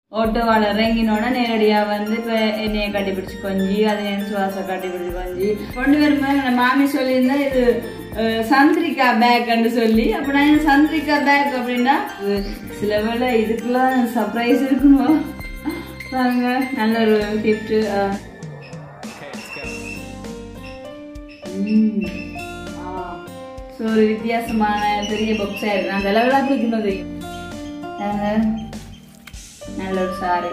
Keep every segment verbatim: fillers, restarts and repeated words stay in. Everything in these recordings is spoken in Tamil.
ஓட்டோவால இறங்கினோன்னா நேரடியா வந்து இப்ப என்னைய கட்டி பிடிச்சு கொஞ்சி அது என் சுவாச கட்டி பிடிச்சு கொஞ்சி கொண்டு வரும்போது எங்க மாமி சொல்லியிருந்தா இது சந்திரிகா பேக்ன்னு சொல்லி அப்ப நான் சந்திரிகா பேக் அப்படின்னா சில வேளை இதுக்கெல்லாம் சர்ப்ரைஸ் இருக்குமோ பாருங்க நல்ல ஒரு கிஃப்ட். ஸோ ஒரு வித்தியாசமான பெரிய பாக்ஸா இருக்கு. அந்த அளவுல தூக்கணும் தெரியும். நல்ல ஒரு sorry.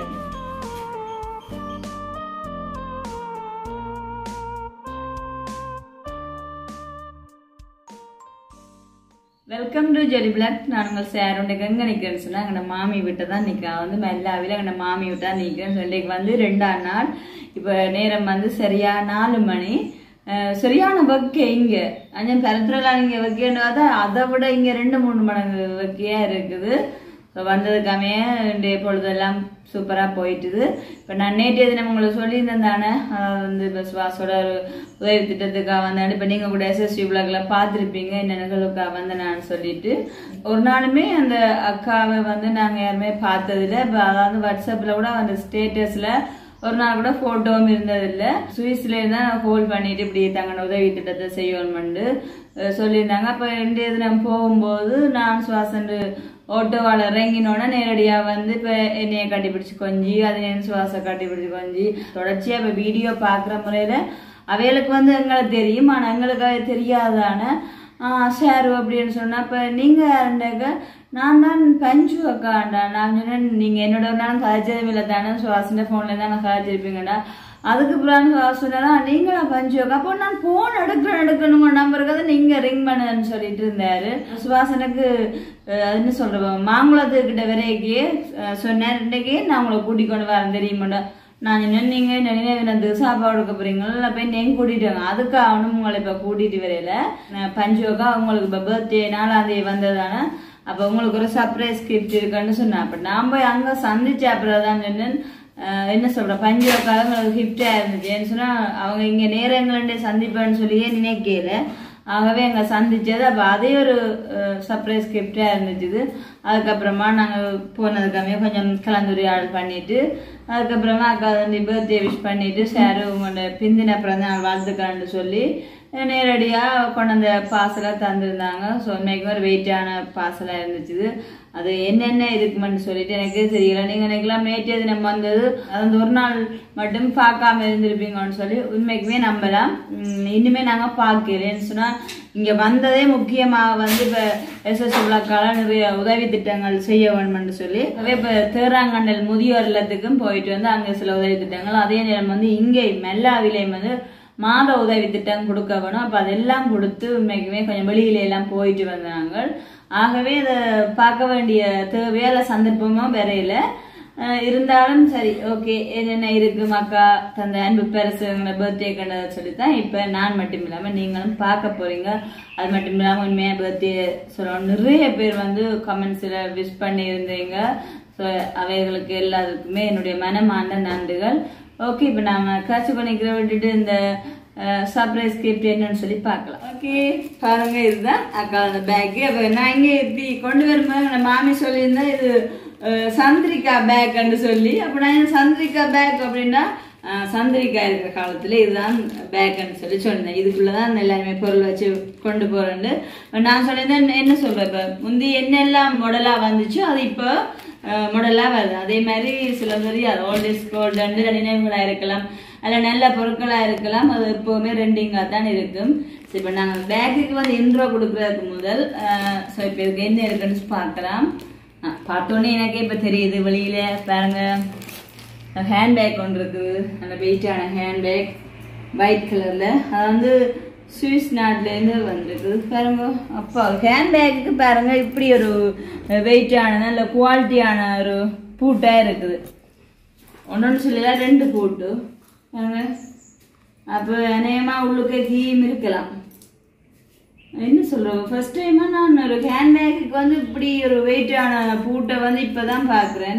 Welcome to Jerry blog. நான் உங்கள் சார் உண்டைக்கு எங்கே நிற்கிறேன்னு சொன்னால் எங்கள் மாமி வீட்டை தான் நிற்கிறேன். வந்து மெல்லாவில் எங்கள் மாமி வீட்டை தான் நிற்கிறேன். சொல்லிக்கு வந்து ரெண்டாம் நாள். இப்போ நேரம் வந்து சரியா நாலு மணி. சரியான வைக்க இங்கே அஞ்சன் பரத்துலாம் இங்கே வைக்கணும் தான் அதை விட இங்கே ரெண்டு மூணு மடங்கு வைக்கையா இருக்குது. ஸோ வந்ததுக்காமே இன்றைய பொழுதெல்லாம் சூப்பராக போயிட்டுது. இப்போ நான் நேற்றைய தினம் உங்களுக்கு சொல்லியிருந்தேன் தானே, வந்து இப்போ சுவாசோட ஒரு உதவி திட்டத்துக்காக வந்தேன். இப்போ நீங்கள் கூட எஸ்எஸ்டி விளாக்லாம் பார்த்துருப்பீங்க என்ன நிகழ்வுக்காக வந்தேன் நான் சொல்லிட்டு. ஒரு நாளுமே அந்த அக்காவை வந்து நாங்கள் யாருமே பார்த்ததில்லை. இப்போ அதாவது வாட்ஸ்அப்பில் கூட அந்த ஸ்டேட்டஸில் ஒரு நாள் கூட போட்டோவும் இருந்ததில்லை. சுவிஸ்ல இருந்தா ஹோல்ட் பண்ணிட்டு இப்படி தங்கன உதவி திட்டத்தை செய்யணும்னு சொல்லியிருந்தாங்க. அப்போ இன்றைய தினம் போகும்போது நான் சுவாசன் ஓட்டோவால இறங்கினோன்னா நேரடியா வந்து இப்ப என்னைய கட்டி பிடிச்சு கொஞ்சி அது என் சுவாச கட்டி பிடிச்சு கொஞ்சி தொடர்ச்சியா இப்ப வீடியோ பாக்குற முறையில அவைகளுக்கு வந்து எங்களுக்கு தெரியும். ஆனா எங்களுக்கு அது தெரியாதான ஆஹ் ஷேரு அப்படின்னு சொன்னா இப்ப நீங்க யாருண்டாக்க நான் தான் பஞ்சு அக்காண்டா. நான் சொன்னேன் நீங்க என்னோட நானும் கதைச்சதும் இல்லை தானே, சுவாசன போன்ல தான் நான் கதைச்சிருப்பீங்கடா. அதுக்கு அப்புறம் சொன்னா நீங்களா பஞ்சு அக்கா. அப்போ நான் போன் எடுக்கணும் எடுக்கணுங்க நம்பருக்கு நீங்க ரிங் பண்ணுன்னு சொல்லிட்டு இருந்தாரு. சுவாசனுக்கு என்ன சொல்றேன் மாங்குளத்துக்கிட்ட வரைக்கே சொன்னேன் இன்னைக்கு நான் உங்களை கூட்டிக் கொண்டு வரேன் தெரியுமாடா. நான் என்ன நீங்க நினைவு சாப்பாடு கொடுக்க போறீங்களா போய் நீங்க கூட்டிட்டு வாங்க. அதுக்கு அவனும் உங்களை இப்ப கூட்டிட்டு வரையில பஞ்சு அக்கா உங்களுக்கு இப்ப பர்த்டே நாலாம் தேதி வந்ததானே, அப்ப உங்களுக்கு ஒரு சர்ப்ரைஸ் கிஃப்ட் இருக்குன்னு சொன்னேன். அப்ப நான் போய் அங்க சந்திச்ச அப்புறம் தான் சொன்னேன் என்ன சொல்ற பஞ்சு அக்கால கிஃப்டா இருந்துச்சு. ஏன்னு சொன்னா அவங்க இங்க நேரங்களே சந்திப்பேன்னு சொல்லியே நினைக்கல. ஆகவே எங்க சந்திச்சது. அப்ப அதே ஒரு சர்ப்ரைஸ் கிஃப்டா இருந்துச்சு. அதுக்கப்புறமா நாங்க போனதுக்காமே கொஞ்சம் கலந்துரையாடல் பண்ணிட்டு அதுக்கப்புறமா அக்கா வந்து பர்த்டே விஷ் பண்ணிட்டு சாரு உங்களோட பிந்தின பிறந்த நாள் வாழ்த்துக்கான்னு சொல்லி நேரடியா கொண்டு அந்த பார்சலா தந்திருந்தாங்க. ஸோ இன்னைக்கு ஒரு வெயிட்டான பார்சலா இருந்துச்சு. அது என்னென்ன இருக்குமென்னு சொல்லிட்டு எனக்கு தெரியல. நீங்க நினைக்கலாம் நேற்றைய தினம் வந்தது அது ஒரு நாள் மட்டும் பார்க்காம இருந்திருப்பீங்கன்னு சொல்லி உண்மைக்குமே நம்பலாம். இன்னுமே நாங்க பார்க்கலன்னு சொன்னா இங்க வந்ததே முக்கியமாக வந்து இப்ப எஸ்எஸ் விழாக்கால நிறைய உதவி திட்டங்கள் செய்ய வேணும்னு சொல்லி இப்ப தேராங்கண்டல் முதியோர் இல்லத்துக்கும் போயிட்டு வந்து அங்க சில உதவி திட்டங்கள், அதே நேரம் வந்து இங்கே மெல்லாவிலையும் வந்து மாத உதவி திட்டம் கொடுக்க வேணும். அப்ப அதெல்லாம் கொடுத்து உண்மைக்குமே கொஞ்சம் வெளியில எல்லாம் போயிட்டு வந்தாங்க. ஆகவே இதை பார்க்க வேண்டிய தேவையால சந்தர்ப்பமும் வரையில இருந்தாலும் சரி ஓகே என்னென்ன இருக்கு மக்கா தந்த அன்பு பெருசுங்களை பர்த்டே கண்டதை சொல்லித்தான் இப்ப நான் மட்டும் இல்லாம நீங்களும் பார்க்க போறீங்க. அது மட்டும் இல்லாம உண்மையா பர்த்டே சொல்லணும் நிறைய பேர் வந்து கமெண்ட்ஸ்ல விஷ் பண்ணி இருந்தீங்க. ஸோ அவைகளுக்கு எல்லாருக்குமே என்னுடைய மனமார்ந்த நன்றிகள். ஓகே இப்ப நாம காட்சி பண்ணிக்கிற விட்டுட்டு இந்த சர்ப்ரைஸ் கிஃப்ட் என்னன்னு சொல்லி பார்க்கலாம். ஓகே பாருங்க இதுதான் அக்கா அந்த பேக். அப்ப நான் இங்க இப்படி கொண்டு வரும்போது மாமி சொல்லியிருந்தா இது சந்திரிகா பேக்ன்னு சொல்லி. அப்ப நான் சந்திரிகா பேக் அப்படின்னா சந்திரிகா இருக்கிற காலத்துல இதுதான் பேக்ன்னு சொல்லி சொன்னேன். இதுக்குள்ளதான் எல்லாருமே பொருள் வச்சு கொண்டு போறேன்னு நான் சொல்லியிருந்தேன். என்ன சொல்றேன் இப்ப முந்தி என்னெல்லாம் மாடலா வந்துச்சோ அது இப்போ மாடலா வருது. அதே மாதிரி சில தெரியாது ஓல்ட் இஸ் கோல்டு நினைவுகளா இருக்கலாம் அல்ல நல்ல பொருட்களா இருக்கலாம். அது எப்பவுமே ரெண்டிங்கா தான் இருக்கும். இப்ப நாங்க பேக்குக்கு வந்து இன்ட்ரோ கொடுக்கறதுக்கு முதல் ஸோ இப்ப இதுக்கு என்ன இருக்குன்னு பார்க்கலாம். பார்த்தோன்னே எனக்கே இப்ப தெரியுது. வெளியில பாருங்க ஹேண்ட்பேக் ஒன்று இருக்குது. நல்ல வெயிட்டான ஹேண்ட்பேக் ஒயிட் கலர்ல. அது வந்து சுவிஸ் நாட்டுல இருந்து வந்திருக்குது பாருங்க. அப்போ ஹேண்ட்பேக்கு பாருங்க இப்படி ஒரு வெயிட்டான நல்ல குவாலிட்டியான ஒரு பூட்டா இருக்குது. ஒன்னொன்னு சொல்லல ரெண்டு பூட்டு பாருங்க. அப்போ அநேகமா உள்ளுக்கே கீம் இருக்கலாம். என்ன சொல்றோம் ஃபர்ஸ்ட் டைமா நான் ஒரு ஹேண்ட்பேக்கு வந்து இப்படி ஒரு வெயிட்டான பூட்டை வந்து இப்பதான் பாக்குறேன்.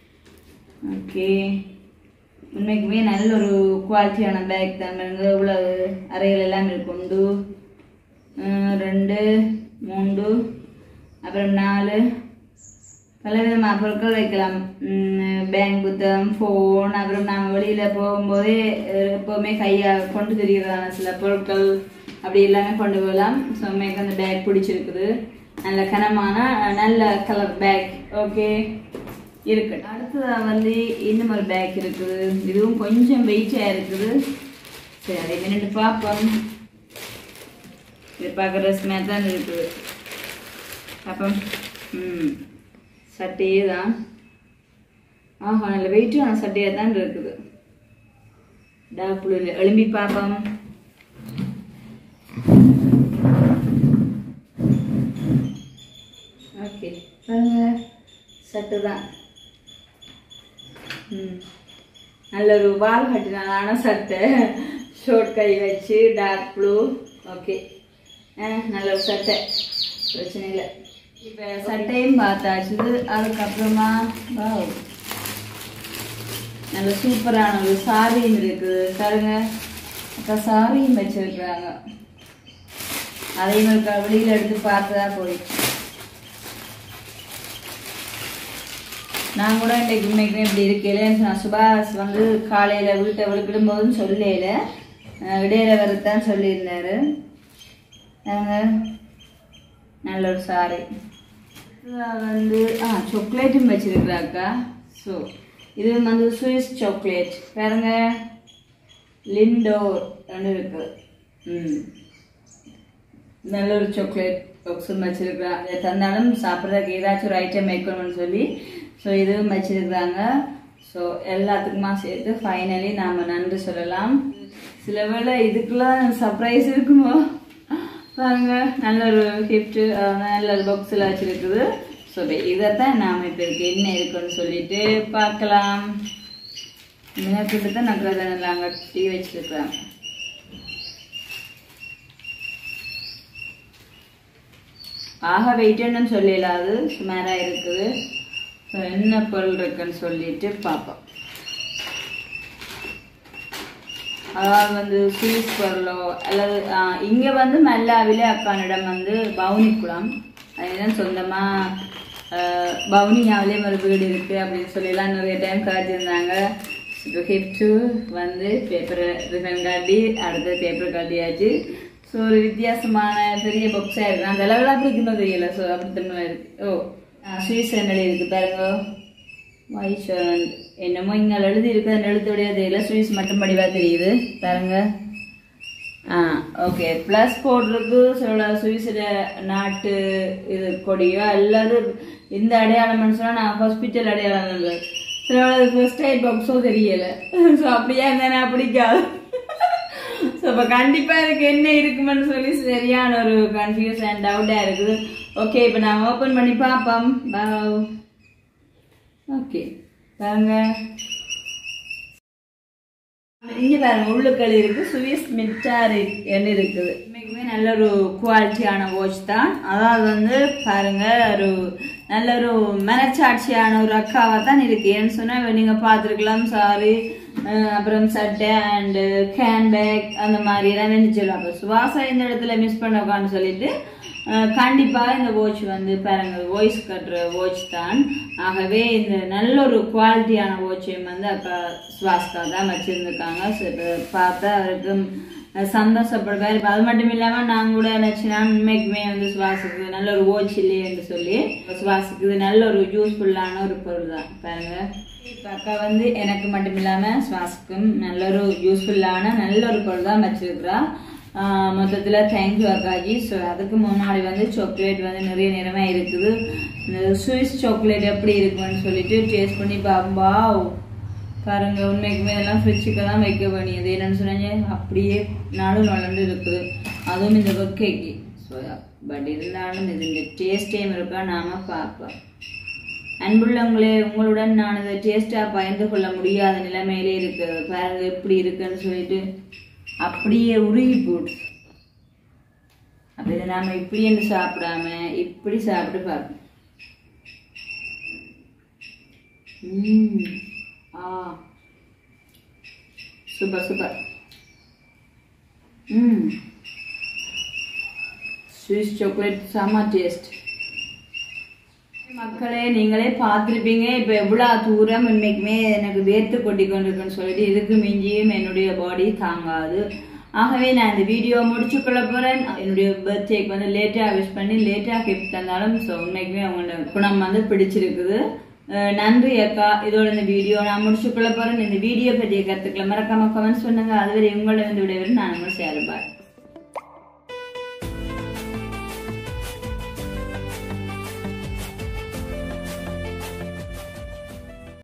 ஓகே உண்மைக்குமே நல்ல ஒரு குவாலிட்டியான பேக் தான். இவ்வளவு அறைகள் எல்லாம் இருக்கு. ரெண்டு மூன்று அப்புறம் நாலு பலவிதமான பொருட்கள் வைக்கலாம். பேங்க் புத்தகம், ஃபோன், அப்புறம் நாங்கள் வெளியில் போகும்போதே எப்போவுமே கையாக கொண்டு தெரிகிறதான சில பொருட்கள் அப்படி எல்லாமே கொண்டு போகலாம். ஸோ மேற்கு அந்த பேக் பிடிச்சிருக்குது. நல்ல கனமான நல்ல கலர் பேக். ஓகே இருக்கு. அடுத்ததாக வந்து இன்னும் ஒரு பேக் இருக்குது. இதுவும் கொஞ்சம் வெயிட்டாக இருக்குது. சரி அதை மினிட்டு பார்ப்போம். இது பார்க்குற ட்ரெஸ் மாதிரி தான் இருக்குது. அப்போ ம் சட்டையே தான். ஆஹா நல்ல வெயிட்டான சட்டையாக தான் இருக்குது. டாப்புல எழும்பி பார்ப்போம். ஓகே சட்டை தான். ம் நல்ல ஒரு வால் கட்டினாலான சட்டை. ஷோர்ட் கை வச்சு டார்க் ப்ளூ. ஓகே நல்ல ஒரு சட்டை, பிரச்சனை இல்லை. இப்போ சட்டையும் பார்த்தாச்சு. அதுக்கப்புறமா நல்ல சூப்பரான ஒரு சாரியும் இருக்குது. பாருங்க அக்கா சாரியும் வச்சிருக்கிறாங்க. அதையும் இருக்கா வெளியில் எடுத்து பார்த்துதா போயிடுச்சு. நான் கூட இன்றைக்கு உண்மைக்குமே இப்படி இருக்கல. நான் சுபாஷ் வந்து காலையில் வீட்டை விழுக்கிடும் போதும் சொல்லல, இடையில வரத்தான் சொல்லியிருந்தாரு. நல்ல ஒரு சாரி வந்து ஆ சாக்லேட்டும் வச்சிருக்கிறாக்கா. ஸோ இது வந்து ஸ்விஸ் சாக்லேட் பாருங்க, லிண்டோர் இருக்கு. ம் நல்ல ஒரு சாக்லேட் பாக்ஸும் வச்சிருக்கிறா. அதை தந்தாலும் சாப்பிட்றதுக்கு ஏதாச்சும் ஒரு ஐட்டம் வைக்கணும்னு சொல்லி ஸோ இதுவும் வச்சிருக்கிறாங்க. ஸோ எல்லாத்துக்குமா சேர்த்து ஃபைனலி நாம் நன்றி சொல்லலாம். சில வேளை இதுக்கெல்லாம் சர்ப்ரைஸ் இருக்குமோ பாருங்க. நல்ல ஒரு கிஃப்ட்டு, நல்ல ஒரு பாக்ஸில் வச்சிருக்குது. ஸோ இதைத்தான் நாம் இப்போ இருக்கு என்ன இருக்குன்னு சொல்லிட்டு பார்க்கலாம். மினக்கிட்ட தான் நக்கிறத நல்லா அங்கே டீ வச்சிருக்கிறாங்க. ஆக வெயிட்டுன்னு சொல்லலாது, சுமாராக இருக்குது. ஸோ என்ன பொருள் இருக்குன்னு சொல்லிட்டு பார்ப்போம். அதாவது வந்து ஸ்வீஸ் பொருளோ அல்லது இங்கே வந்து மல்லாவிலே அக்கானிடம் வந்து பவுனி குளம், அதுதான் சொந்தமாக பவுனியாவிலே ஒரு வீடு இருக்குது அப்படின்னு சொல்லிலாம் நிறைய டைம் காட்டியிருந்தாங்க. இப்போ கிஃப்ட்டு வந்து பேப்பரை ரிஃபன் காட்டி அடுத்த பேப்பர் காட்டியாச்சு. ஸோ ஒரு வித்தியாசமான பெரிய பாக்ஸாக இருக்குது. அந்த அளவில் அப்படி இருக்குன்னு தெரியல. ஸோ அப்படி தன்மை இருக்குது. ஓ ஸ்வீஸ் என்னடி இருக்குது பாருங்க. வைஷன் என்னமோ இங்கே எழுதி இருக்குது. அந்த எழுத்துடைய தெரியல, ஸ்வீஸ் மட்டும் படிவாக தெரியுது பாருங்க. ஆ ஓகே ப்ளஸ் போட்டிருக்கு. சில சுவிஸோட நாட்டு இது கொடியோ அல்லது இந்த அடையாளம்னு சொன்னால் நான் ஹாஸ்பிட்டல் அடையாளம் இல்லை. சில ஃபர்ஸ்ட் எய்ட் பாக்ஸோ தெரியலை. ஸோ அப்படியே இருந்தால் பிடிக்காது. ஸோ இப்போ கண்டிப்பாக இதுக்கு என்ன இருக்குமென்னு சொல்லி சரியான ஒரு கன்ஃபியூஸ் அண்ட் டவுட்டாக இருக்குது. ஓகே இப்போ நான் ஓப்பன் பண்ணி பார்ப்போம். பாவ். ஓகே பாருங்க இங்கே பாருங்க உள்ளுக்கள் இருக்கு. சுவிஸ் மிட்டாரி என்ன இருக்குது. இன்னைக்குமே நல்ல ஒரு குவாலிட்டியான வாட்ச் தான். அதாவது வந்து பாருங்க ஒரு நல்ல ஒரு மனச்சாட்சியான ஒரு அக்காவா தான் இருக்கு. ஏன்னு சொன்னா நீங்க பார்த்துருக்கலாம். சாரி அப்புறம் சட்டை அண்டு கேன் பேக் அந்த மாதிரி எல்லாம் நினைச்சிடலாம். அப்போ சுவாசா இந்த இடத்துல மிஸ் பண்ண உட்கான்னு சொல்லிட்டு கண்டிப்பாக இந்த வாட்ச் வந்து பாருங்க வாய்ஸ் கட்டுற வாட்ச் தான். ஆகவே இந்த நல்ல ஒரு குவாலிட்டியான வாட்சையும் வந்து அக்கா சுவாஸ்கா தான் வச்சிருந்துருக்காங்க. ஸோ இப்போ பார்த்தா அவருக்கு சந்தோஷப்படுவார். இப்போ அது மட்டும் இல்லாமல் நான் கூட நினச்சினா உண்மைக்குமே வந்து சுவாசுக்கு நல்ல ஒரு வாட்ச் இல்லையேன்னு சொல்லி சுவாசுக்கு இது நல்ல ஒரு யூஸ்ஃபுல்லான ஒரு பொருள் தான் பாருங்க. இப்போ அக்கா வந்து எனக்கு மட்டும் இல்லாமல் சுவாசுக்கும் நல்ல ஒரு யூஸ்ஃபுல்லான நல்ல ஒரு பொருள் தான் வச்சிருக்கிறா. மொத்தத்தில் தேங்க்யூ அக்காஜி. ஸோ அதுக்கு முன்னாடி வந்து சாக்லேட் வந்து நிறைய நேரமாக இருக்குது. இந்த ஸ்வீஸ் சாக்லேட் எப்படி இருக்குன்னு சொல்லிட்டு டேஸ்ட் பண்ணி பாம்பா பாருங்க. உண்மைக்குமே இதெல்லாம் ஃப்ரிட்ஜுக்கு தான் வைக்க வேண்டியது. என்னென்னு சொன்னாங்க அப்படியே நாடும் நலண்டு இருக்குது. அதுவும் இந்த கேக்கு. ஸோ பட் இருந்தாலும் இது டேஸ்டையும் இருக்கா நாம பார்ப்போம். அன்புள்ளவங்களே உங்களுடன் நான் இதை டேஸ்ட்டாக பகிர்ந்து கொள்ள முடியாத நிலைமையிலே இருக்குது. பாருங்க எப்படி இருக்குன்னு சொல்லிட்டு அப்படியே உருகி போட்டு அப்படி இதை நாம இப்படி என்று சாப்பிடாம இப்படி சாப்பிட்டு பார்ப்போம். ம் ஆ சூப்பர் சூப்பர். ம் ஸ்வீஸ் சாக்லேட் செம்ம டேஸ்ட். மக்களே நீங்களே பார்த்துருப்பீங்க இப்போ எவ்வளோ தூரம் இன்னைக்குமே எனக்கு வேர்த்து கொட்டி கொண்டிருக்குன்னு சொல்லிட்டு இதுக்கு மிஞ்சியும் என்னுடைய பாடி தாங்காது. ஆகவே நான் இந்த வீடியோ முடிச்சுக்கொள்ள போறேன். என்னுடைய பர்த்டேக்கு வந்து லேட்டா விஷ் பண்ணி லேட்டா கிஃப்ட் தந்தாலும் ஸோ இன்னைக்குமே அவங்களோட குணம் வந்து பிடிச்சிருக்குது. நன்றி அக்கா. இதோட இந்த வீடியோ நான் முடிச்சுக்கொள்ள போறேன். இந்த வீடியோ பற்றிய கருத்துக்களை மறக்காம கமெண்ட்ஸ் பண்ணுங்க. அதுவரை உங்களோட வந்து விடைபெறும் நான் உங்களை சேருபாய்.